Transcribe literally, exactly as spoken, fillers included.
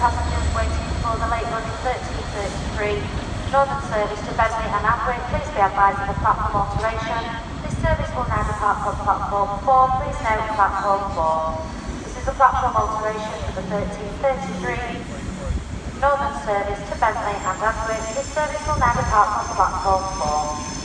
passengers waiting for the late running thirteen thirty-three Northern service to Bentley and Adwick, please be advised of the platform alteration. This service will now depart from platform four. Please note platform four. This is the platform alteration for the thirteen thirty-three Northern service to Bentley and Adwick. This service will now depart from platform four.